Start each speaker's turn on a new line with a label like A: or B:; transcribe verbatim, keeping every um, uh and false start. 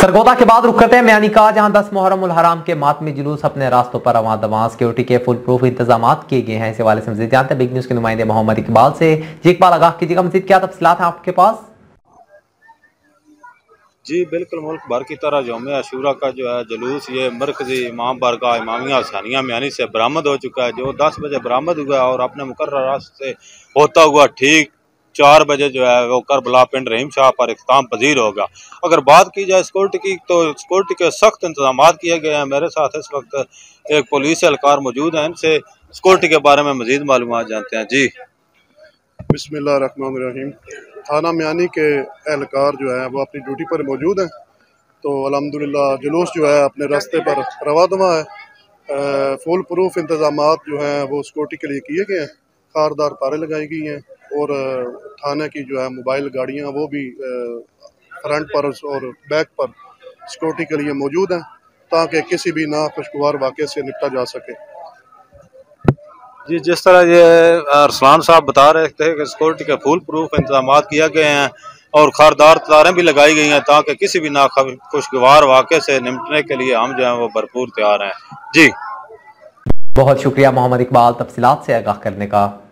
A: सरगोदा के बाद रुक करते हैं म्यानी का, जहां दस मुहर्रम उल हराम के मातमी जुलूस अपने रास्तों पर रवां दवां। सिक्योरिटी के फुल प्रूफ इंतजाम किए गए हैं। इस हवाले से मजीद जानते हैं बिग न्यूज के नुमाइंदे मोहम्मद इकबाल से। जी इकबाल, आगाह कीजिएगा, मजीद क्या तफसीलात हैं आपके पास?
B: जी बिल्कुल, मुल्क भर की तरह यौम आशूरा का जो है जुलूस ये मरकजी इमाम बारगाह इमामिया हुसैनिया म्यानी से बरामद हो चुका है, जो दस बजे बरामद हुआ और अपने मुकर्रर रास्ते से होता हुआ ठीक चार बजे जो है वो करबला पिंड रहीम शाह पर इख्तिताम पजीर होगा। अगर बात की जाए सिक्योरिटी की, तो सिक्योरिटी के सख्त इंतजाम किए गए हैं। मेरे साथ इस वक्त एक पुलिस एहलकार मौजूद है, इनसे सिक्योरिटी के बारे में मजीद मालूमात जानते हैं। जी
C: बिस्मिल्लाहिर्रहमानिर्रहीम। थाना म्यानी के एहलकार जो है वो अपनी ड्यूटी पर मौजूद हैं, तो अल्हम्दुलिल्लाह जुलूस जो है अपने रास्ते पर रवा दवा है। फुल प्रूफ इंतजाम जो हैं वो सिक्योरिटी के लिए किए गए हैं। खारदार तारें लगाई गई हैं और थाने की जो है मोबाइल गाड़ियाँ वो भी फ्रंट पर और बैक पर सिक्योरिटी के लिए मौजूद हैं, ताकि किसी भी नाखुशगवार वाक़े से निपटा जा सके।
B: जी, जिस तरह ये अरसलान साहब बता रहे थे कि सिक्योरिटी के फुल प्रूफ इंतजाम किया गए हैं और खारदार तारें भी लगाई गई हैं, ताकि किसी भी नाखुशगवार वाक़े से निपटने के लिए हम जो है वो भरपूर तैयार हैं। जी
A: बहुत शुक्रिया मोहम्मद इकबाल तफसीलात से आगाह करने का।